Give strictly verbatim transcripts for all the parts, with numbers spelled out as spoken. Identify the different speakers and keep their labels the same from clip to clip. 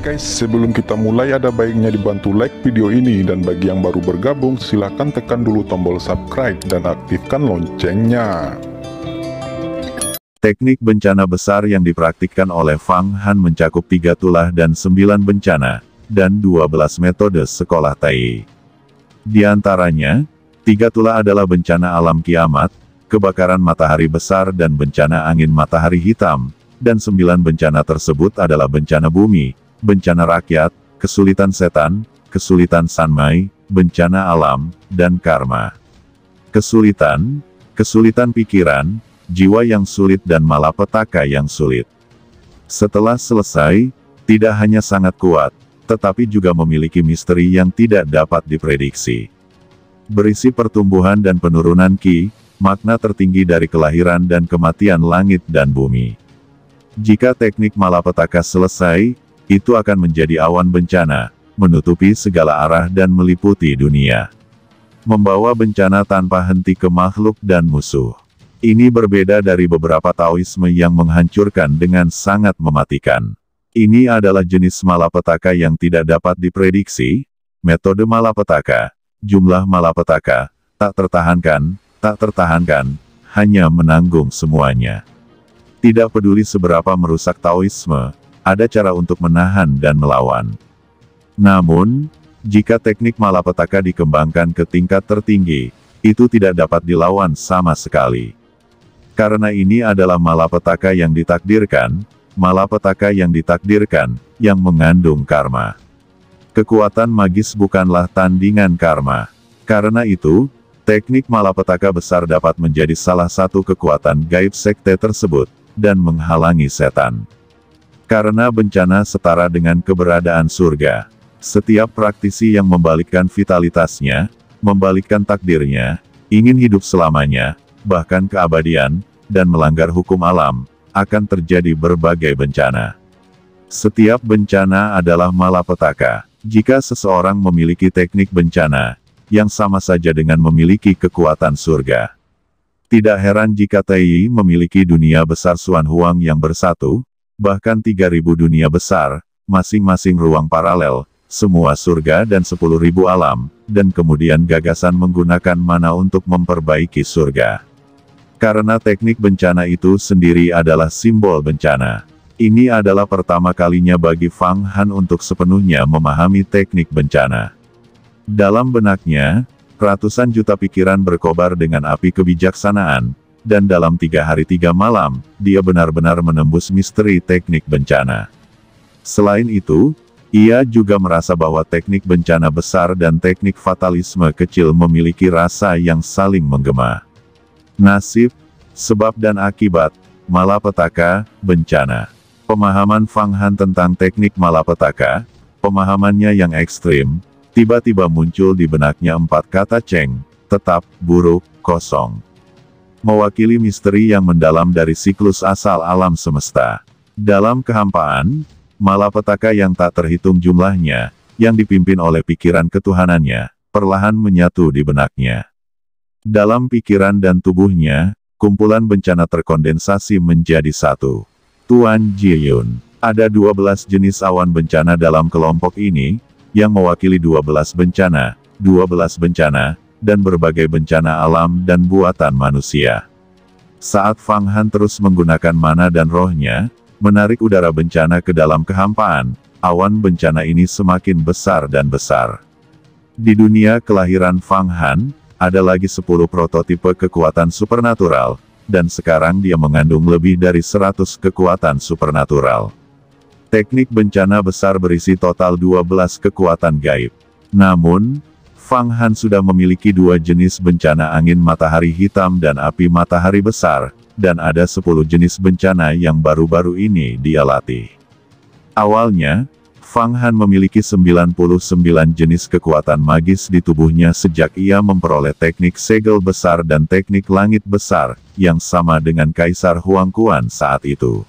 Speaker 1: guys, sebelum kita mulai ada baiknya dibantu like video ini, dan bagi yang baru bergabung silahkan tekan dulu tombol subscribe dan aktifkan loncengnya.
Speaker 2: Teknik bencana besar yang dipraktikkan oleh Fang Han mencakup tiga tulah dan sembilan bencana, dan dua belas metode sekolah Tai. Di antaranya, tiga tulah adalah bencana alam kiamat, kebakaran matahari besar dan bencana angin matahari hitam, dan sembilan bencana tersebut adalah bencana bumi, bencana rakyat, kesulitan setan, kesulitan sanmai, bencana alam, dan karma. Kesulitan, kesulitan pikiran, jiwa yang sulit dan malapetaka yang sulit. Setelah selesai, tidak hanya sangat kuat, tetapi juga memiliki misteri yang tidak dapat diprediksi. Berisi pertumbuhan dan penurunan ki, makna tertinggi dari kelahiran dan kematian langit dan bumi. Jika teknik malapetaka selesai, itu akan menjadi awan bencana, menutupi segala arah dan meliputi dunia. Membawa bencana tanpa henti ke makhluk dan musuh. Ini berbeda dari beberapa Taoisme yang menghancurkan dengan sangat mematikan. Ini adalah jenis malapetaka yang tidak dapat diprediksi, metode malapetaka, jumlah malapetaka, tak tertahankan, tak tertahankan, hanya menanggung semuanya. Tidak peduli seberapa merusak Taoisme, ada cara untuk menahan dan melawan. Namun, jika teknik malapetaka dikembangkan ke tingkat tertinggi, itu tidak dapat dilawan sama sekali. Karena ini adalah malapetaka yang ditakdirkan, malapetaka yang ditakdirkan, yang mengandung karma. Kekuatan magis bukanlah tandingan karma. Karena itu, teknik malapetaka besar dapat menjadi salah satu kekuatan gaib sekte tersebut, dan menghalangi setan. Karena bencana setara dengan keberadaan surga. Setiap praktisi yang membalikkan vitalitasnya, membalikkan takdirnya, ingin hidup selamanya, bahkan keabadian, dan melanggar hukum alam, akan terjadi berbagai bencana. Setiap bencana adalah malapetaka. Jika seseorang memiliki teknik bencana, yang sama saja dengan memiliki kekuatan surga. Tidak heran jika Tai memiliki dunia besar Xuan Huang yang bersatu, bahkan tiga ribu dunia besar, masing-masing ruang paralel, semua surga dan sepuluh ribu alam, dan kemudian gagasan menggunakan mana untuk memperbaiki surga. Karena teknik bencana itu sendiri adalah simbol bencana. Ini adalah pertama kalinya bagi Fang Han untuk sepenuhnya memahami teknik bencana. Dalam benaknya, ratusan juta pikiran berkobar dengan api kebijaksanaan, dan dalam tiga hari tiga malam, dia benar-benar menembus misteri teknik bencana. Selain itu, ia juga merasa bahwa teknik bencana besar dan teknik fatalisme kecil memiliki rasa yang saling menggema. Nasib, sebab dan akibat, malapetaka, bencana. Pemahaman Fang Han tentang teknik malapetaka, pemahamannya yang ekstrim, tiba-tiba muncul di benaknya empat kata Cheng, tetap, buruk, kosong. Mewakili misteri yang mendalam dari siklus asal alam semesta. Dalam kehampaan, malapetaka yang tak terhitung jumlahnya, yang dipimpin oleh pikiran ketuhanannya, perlahan menyatu di benaknya. Dalam pikiran dan tubuhnya, kumpulan bencana terkondensasi menjadi satu. Tuan Jiyun, ada dua belas jenis awan bencana dalam kelompok ini, yang mewakili dua belas bencana, dua belas bencana, dan berbagai bencana alam dan buatan manusia. Saat Fang Han terus menggunakan mana dan rohnya, menarik udara bencana ke dalam kehampaan, awan bencana ini semakin besar dan besar. Di dunia kelahiran Fang Han, ada lagi sepuluh prototipe kekuatan supernatural, dan sekarang dia mengandung lebih dari seratus kekuatan supernatural. Teknik bencana besar berisi total dua belas kekuatan gaib. Namun, Fang Han sudah memiliki dua jenis bencana angin matahari hitam dan api matahari besar, dan ada sepuluh jenis bencana yang baru-baru ini dia latih. Awalnya, Fang Han memiliki sembilan puluh sembilan jenis kekuatan magis di tubuhnya sejak ia memperoleh teknik segel besar dan teknik langit besar, yang sama dengan Kaisar Huang Quan saat itu.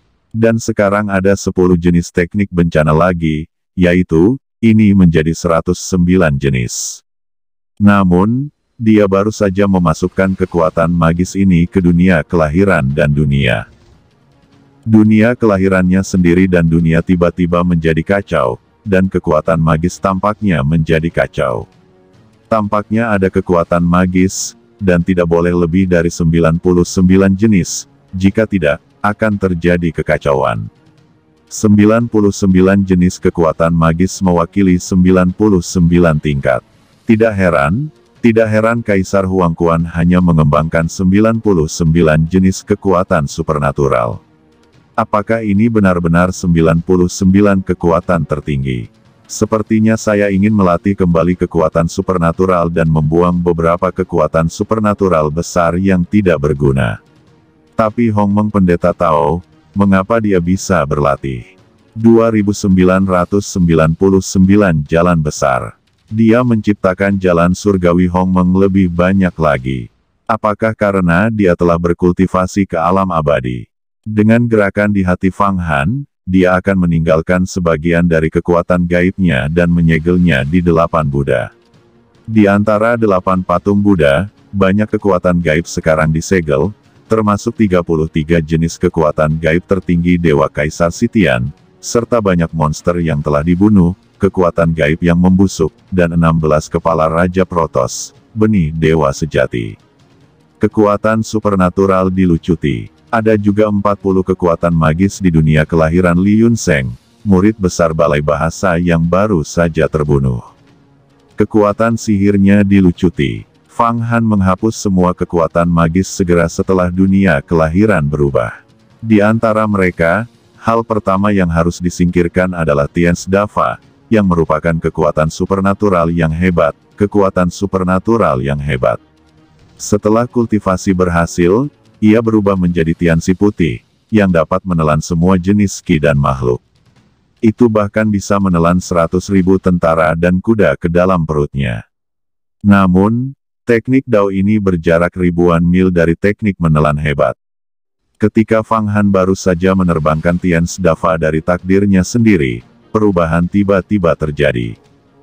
Speaker 2: Dan sekarang ada sepuluh jenis teknik bencana lagi, yaitu, ini menjadi seratus sembilan jenis. Namun, dia baru saja memasukkan kekuatan magis ini ke dunia kelahiran dan dunia Dunia kelahirannya sendiri dan dunia tiba-tiba menjadi kacau, dan kekuatan magis tampaknya menjadi kacau. Tampaknya ada kekuatan magis, dan tidak boleh lebih dari sembilan puluh sembilan jenis, jika tidak, akan terjadi kekacauan. sembilan puluh sembilan jenis kekuatan magis mewakili sembilan puluh sembilan tingkat. Tidak heran, tidak heran Kaisar Huangquan hanya mengembangkan sembilan puluh sembilan jenis kekuatan supernatural. Apakah ini benar-benar sembilan puluh sembilan kekuatan tertinggi? Sepertinya saya ingin melatih kembali kekuatan supernatural dan membuang beberapa kekuatan supernatural besar yang tidak berguna. Tapi Hongmeng Pendeta tahu, mengapa dia bisa berlatih. dua ribu sembilan ratus sembilan puluh sembilan jalan besar. Dia menciptakan jalan surgawi Hongmeng lebih banyak lagi. Apakah karena dia telah berkultivasi ke alam abadi? Dengan gerakan di hati Fang Han, dia akan meninggalkan sebagian dari kekuatan gaibnya dan menyegelnya di delapan Buddha. Di antara delapan patung Buddha, banyak kekuatan gaib sekarang disegel, termasuk tiga puluh tiga jenis kekuatan gaib tertinggi Dewa Kaisar Sitian, serta banyak monster yang telah dibunuh, kekuatan gaib yang membusuk, dan enam belas kepala Raja Protos, benih Dewa Sejati. Kekuatan supernatural dilucuti. Ada juga empat puluh kekuatan magis di dunia kelahiran Li Yunseng, murid besar balai bahasa yang baru saja terbunuh. Kekuatan sihirnya dilucuti. Fang Han menghapus semua kekuatan magis segera setelah dunia kelahiran berubah. Di antara mereka, hal pertama yang harus disingkirkan adalah Tian's Dafa, yang merupakan kekuatan supernatural yang hebat, kekuatan supernatural yang hebat. Setelah kultivasi berhasil, ia berubah menjadi Tiansi putih, yang dapat menelan semua jenis ki dan makhluk. Itu bahkan bisa menelan seratus ribu tentara dan kuda ke dalam perutnya. Namun, teknik Dao ini berjarak ribuan mil dari teknik menelan hebat. Ketika Fang Han baru saja menerbangkan Tian's Dafa dari takdirnya sendiri, perubahan tiba-tiba terjadi.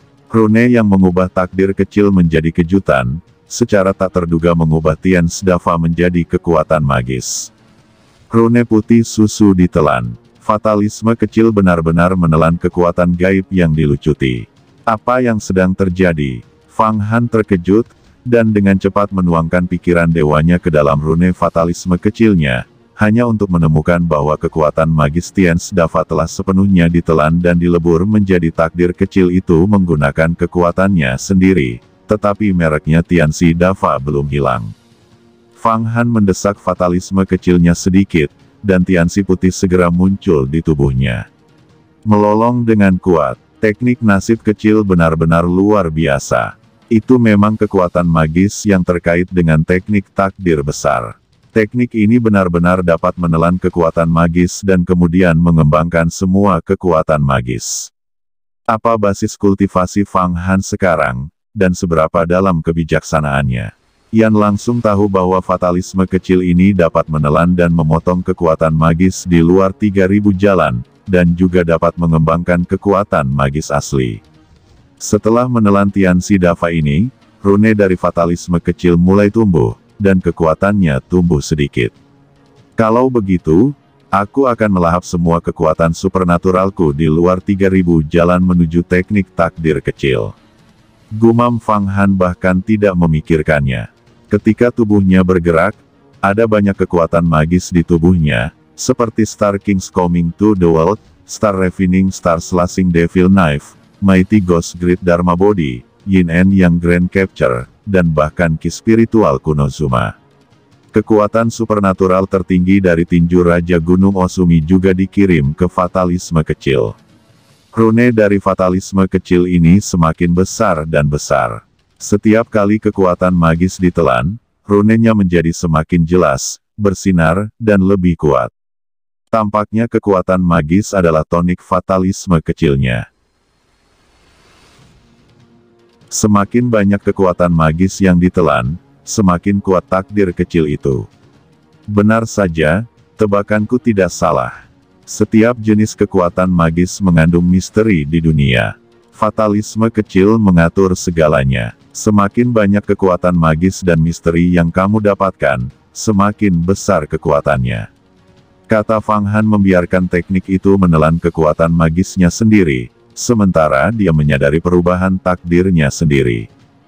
Speaker 2: Rune yang mengubah takdir kecil menjadi kejutan, secara tak terduga mengubah Tian's Dafa menjadi kekuatan magis. Rune putih susu ditelan. Fatalisme kecil benar-benar menelan kekuatan gaib yang dilucuti. Apa yang sedang terjadi? Fang Han terkejut, dan dengan cepat menuangkan pikiran dewanya ke dalam rune fatalisme kecilnya, hanya untuk menemukan bahwa kekuatan magis Tian's Dafa telah sepenuhnya ditelan dan dilebur menjadi takdir kecil itu menggunakan kekuatannya sendiri. Tetapi mereknya Tiansi Dafa belum hilang. Fang Han mendesak fatalisme kecilnya sedikit, dan Tiansi putih segera muncul di tubuhnya. Melolong dengan kuat, teknik nasib kecil benar-benar luar biasa. Itu memang kekuatan magis yang terkait dengan teknik takdir besar. Teknik ini benar-benar dapat menelan kekuatan magis dan kemudian mengembangkan semua kekuatan magis. Apa basis kultivasi Fang Han sekarang? Dan seberapa dalam kebijaksanaannya. Yan langsung tahu bahwa fatalisme kecil ini dapat menelan dan memotong kekuatan magis di luar tiga ribu jalan, dan juga dapat mengembangkan kekuatan magis asli. Setelah menelan Tiansi Dafa ini, rune dari fatalisme kecil mulai tumbuh, dan kekuatannya tumbuh sedikit. Kalau begitu, aku akan melahap semua kekuatan supernaturalku di luar tiga ribu jalan menuju teknik takdir kecil. Gumam Fang Han bahkan tidak memikirkannya. Ketika tubuhnya bergerak, ada banyak kekuatan magis di tubuhnya, seperti Star King's Coming to the World, Star Refining Star Slashing Devil Knife, Mighty Ghost Great Dharma Body, Yin and Yang Grand Capture, dan bahkan Ki Spiritual Kunozuma. Kekuatan supernatural tertinggi dari tinju Raja Gunung Osumi juga dikirim ke fatalisme kecil. Rune dari fatalisme kecil ini semakin besar dan besar. Setiap kali kekuatan magis ditelan, runenya menjadi semakin jelas, bersinar, dan lebih kuat. Tampaknya kekuatan magis adalah tonik fatalisme kecilnya. Semakin banyak kekuatan magis yang ditelan, semakin kuat takdir kecil itu. Benar saja, tebakanku tidak salah. Setiap jenis kekuatan magis mengandung misteri di dunia. Fatalisme kecil mengatur segalanya. Semakin banyak kekuatan magis dan misteri yang kamu dapatkan, semakin besar kekuatannya. Kata Fang Han membiarkan teknik itu menelan kekuatan magisnya sendiri, sementara dia menyadari perubahan takdirnya sendiri.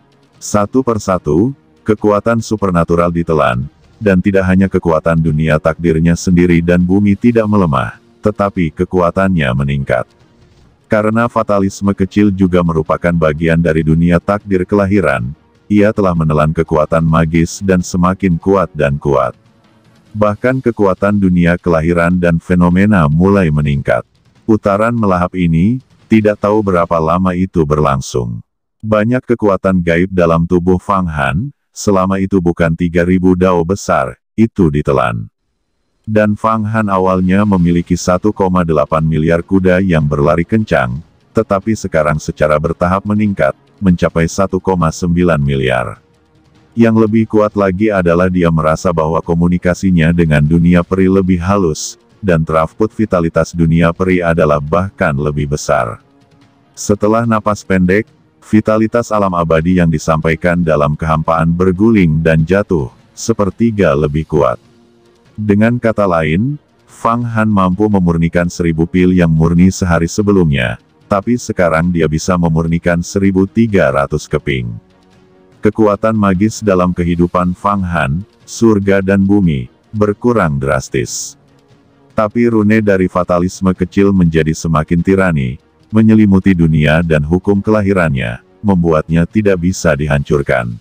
Speaker 2: Satu persatu, kekuatan supernatural ditelan, dan tidak hanya kekuatan dunia takdirnya sendiri dan bumi tidak melemah, tetapi kekuatannya meningkat. Karena fatalisme kecil juga merupakan bagian dari dunia takdir kelahiran, ia telah menelan kekuatan magis dan semakin kuat dan kuat. Bahkan kekuatan dunia kelahiran dan fenomena mulai meningkat. Putaran melahap ini, tidak tahu berapa lama itu berlangsung. Banyak kekuatan gaib dalam tubuh Fang Han, selama itu bukan tiga ribu dao besar, itu ditelan. Dan Fang Han awalnya memiliki satu koma delapan miliar kuda yang berlari kencang, tetapi sekarang secara bertahap meningkat, mencapai satu koma sembilan miliar. Yang lebih kuat lagi adalah dia merasa bahwa komunikasinya dengan dunia peri lebih halus, dan throughput vitalitas dunia peri adalah bahkan lebih besar. Setelah napas pendek, vitalitas alam abadi yang disampaikan dalam kehampaan berguling dan jatuh, sepertiga lebih kuat. Dengan kata lain, Fang Han mampu memurnikan seribu pil yang murni sehari sebelumnya, tapi sekarang dia bisa memurnikan seribu tiga ratus keping. Kekuatan magis dalam kehidupan Fang Han, surga dan bumi, berkurang drastis. Tapi rune dari fatalisme kecil menjadi semakin tirani, menyelimuti dunia dan hukum kelahirannya, membuatnya tidak bisa dihancurkan.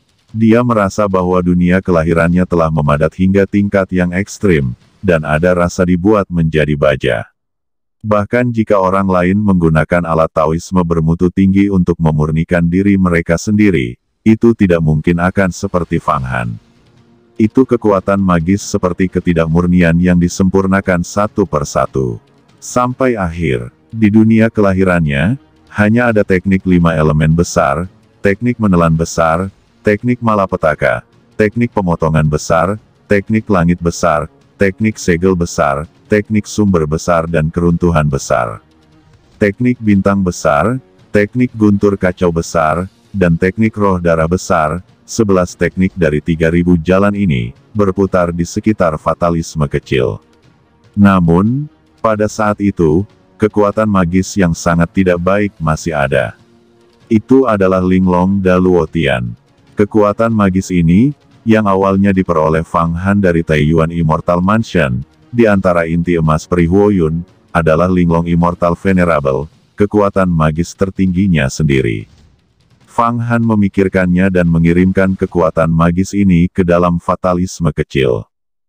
Speaker 2: Dia merasa bahwa dunia kelahirannya telah memadat hingga tingkat yang ekstrim, dan ada rasa dibuat menjadi baja. Bahkan jika orang lain menggunakan alat Taoisme bermutu tinggi untuk memurnikan diri mereka sendiri, itu tidak mungkin akan seperti Fang Han. Itu kekuatan magis seperti ketidakmurnian yang disempurnakan satu persatu. Sampai akhir, di dunia kelahirannya, hanya ada teknik lima elemen besar, teknik menelan besar, teknik malapetaka, teknik pemotongan besar, teknik langit besar, teknik segel besar, teknik sumber besar dan keruntuhan besar. Teknik bintang besar, teknik guntur kacau besar, dan teknik roh darah besar, sebelas teknik dari tiga ribu jalan ini, berputar di sekitar fatalisme kecil. Namun, pada saat itu, kekuatan magis yang sangat tidak baik masih ada. Itu adalah Linglong Daluotian. Kekuatan magis ini, yang awalnya diperoleh Fang Han dari Taiyuan Immortal Mansion, di antara inti emas peri Huoyun, adalah Linglong Immortal Venerable, kekuatan magis tertingginya sendiri. Fang Han memikirkannya dan mengirimkan kekuatan magis ini ke dalam fatalisme kecil.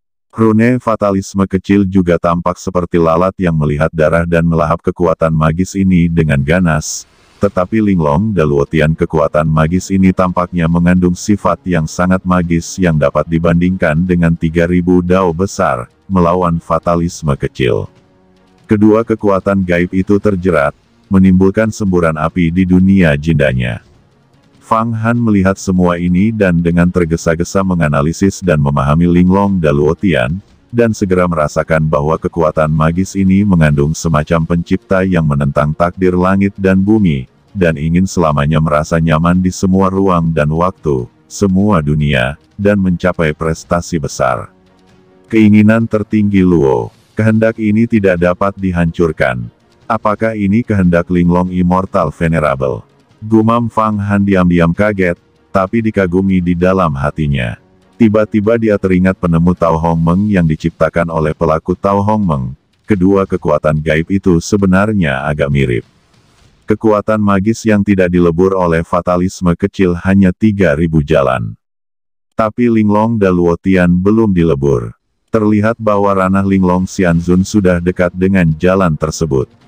Speaker 2: Rune fatalisme kecil juga tampak seperti lalat yang melihat darah dan melahap kekuatan magis ini dengan ganas, tetapi Linglong Daluotian kekuatan magis ini tampaknya mengandung sifat yang sangat magis yang dapat dibandingkan dengan tiga ribu dao besar, melawan fatalisme kecil. Kedua kekuatan gaib itu terjerat, menimbulkan semburan api di dunia jindanya. Fang Han melihat semua ini dan dengan tergesa-gesa menganalisis dan memahami Linglong Daluotian, dan segera merasakan bahwa kekuatan magis ini mengandung semacam pencipta yang menentang takdir langit dan bumi, dan ingin selamanya merasa nyaman di semua ruang dan waktu, semua dunia, dan mencapai prestasi besar. Keinginan tertinggi Luo, kehendak ini tidak dapat dihancurkan. Apakah ini kehendak Linglong Immortal Venerable? Gumam Fang Han diam-diam kaget, tapi dikagumi di dalam hatinya. Tiba-tiba dia teringat penemu Tao Hong Meng yang diciptakan oleh pelaku Tao Hong Meng. Kedua kekuatan gaib itu sebenarnya agak mirip. Kekuatan magis yang tidak dilebur oleh fatalisme kecil hanya tiga ribu jalan. Tapi Linglong Daluotian belum dilebur. Terlihat bahwa ranah Linglong Xianzun sudah dekat dengan jalan tersebut.